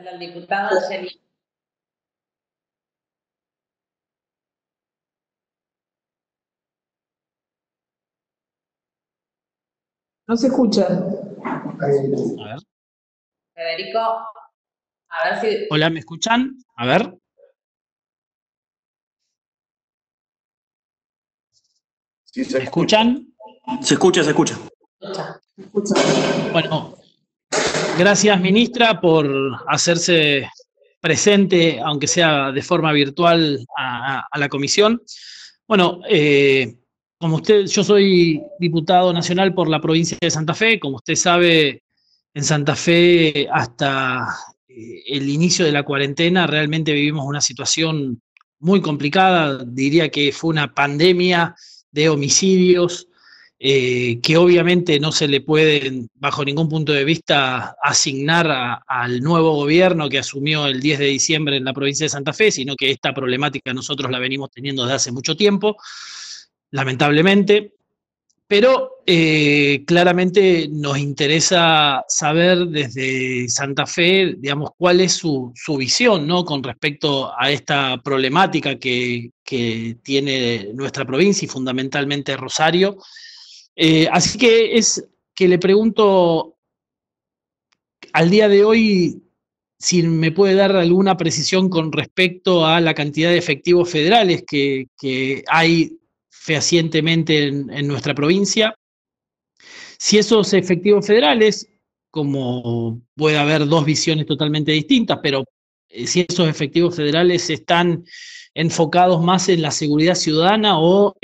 al diputado Angeli. No se escucha. A ver. Federico, a ver si... Hola, ¿me escuchan? A ver. Sí, ¿Me escuchan? Se escucha, se escucha. Bueno, gracias, ministra, por hacerse presente, aunque sea de forma virtual, a la comisión. Bueno, como usted, yo soy diputado nacional por la provincia de Santa Fe. Como usted sabe, en Santa Fe, hasta el inicio de la cuarentena, realmente vivimos una situación muy complicada. Diría que fue una pandemia de homicidios, que obviamente no se le pueden, bajo ningún punto de vista, asignar al nuevo gobierno que asumió el 10 de diciembre en la provincia de Santa Fe, sino que esta problemática nosotros la venimos teniendo desde hace mucho tiempo, lamentablemente. Pero claramente nos interesa saber desde Santa Fe, digamos, cuál es su visión, ¿no?, con respecto a esta problemática que tiene nuestra provincia y fundamentalmente Rosario. Así que es que le pregunto al día de hoy si me puede dar alguna precisión con respecto a la cantidad de efectivos federales que hay fehacientemente en nuestra provincia. Si esos efectivos federales, como puede haber dos visiones totalmente distintas, pero si esos efectivos federales están enfocados más en la seguridad ciudadana o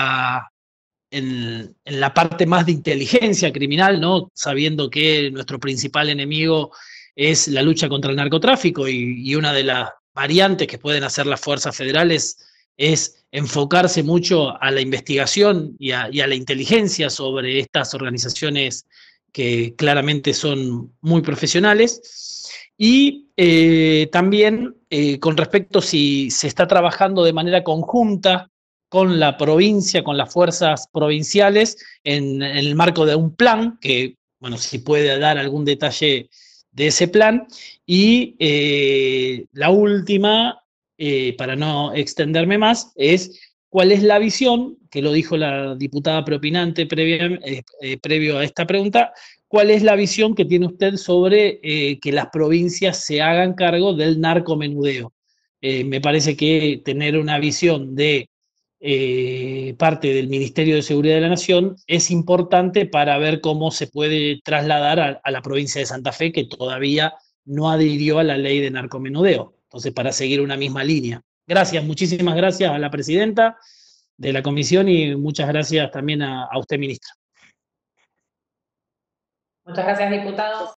en la parte más de inteligencia criminal, ¿no?, sabiendo que nuestro principal enemigo es la lucha contra el narcotráfico y una de las variantes que pueden hacer las fuerzas federales es enfocarse mucho a la investigación y a la inteligencia sobre estas organizaciones que claramente son muy profesionales. Y también con respecto si se está trabajando de manera conjunta con la provincia, con las fuerzas provinciales, en el marco de un plan, que, bueno, si puede dar algún detalle de ese plan. Y la última, para no extenderme más, es cuál es la visión, que lo dijo la diputada preopinante previo a esta pregunta, cuál es la visión que tiene usted sobre que las provincias se hagan cargo del narcomenudeo. Me parece que tener una visión de parte del Ministerio de Seguridad de la Nación es importante para ver cómo se puede trasladar a la provincia de Santa Fe, que todavía no adhirió a la ley de narcomenudeo. Entonces, para seguir una misma línea. Gracias, muchísimas gracias a la presidenta de la comisión y muchas gracias también a usted, ministra. Muchas gracias, diputado.